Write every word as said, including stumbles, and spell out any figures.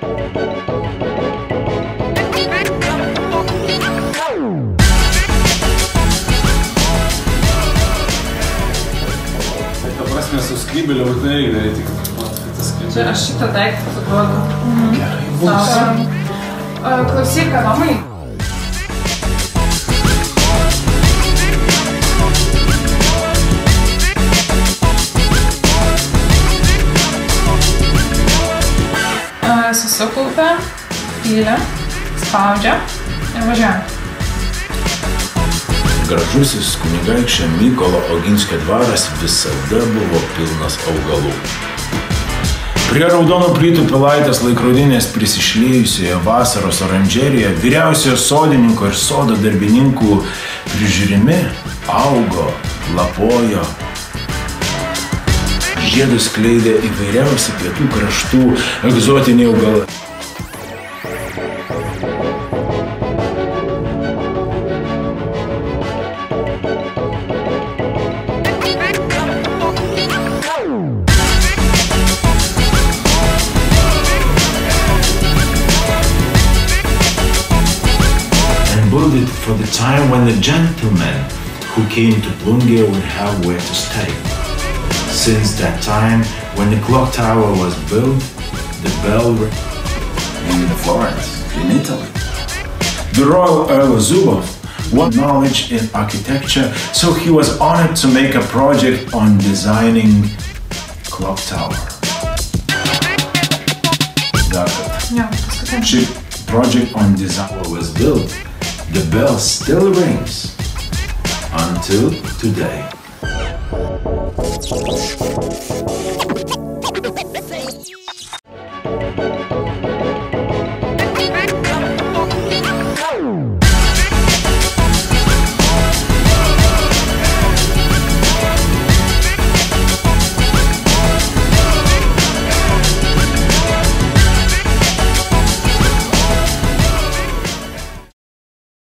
Su skrybėlio būtinai reikia tik pat, kad tas skrybėlė. Čia aš šitą daiktą suduodu. Gerai, bus. Klausyk, Adomai. Susikaupia, pylė, spaudžia ir važiuoja. Gražusis kunigaikščio Mykolo Oginskio dvaras visada buvo pilnas augalų. Prie raudono plytų pilaitės laikrodinės prisišliejusioje vasaros oranžerijoje vyriausiojo sodininko ir sodo darbininkų prižiūrimi augo, lapojo. Žiedus skleidė įvairiausi pietų kraštų egzotiniai augalai. Built it for the time when the gentlemen who came to Plungė would have where to stay. Since that time, when the clock tower was built, the bell In Florence, in Italy. The royal Earl of Zubov wanted knowledge in architecture, so he was honored to make a project on designing clock tower. The project on design was built. The bell still rings until today.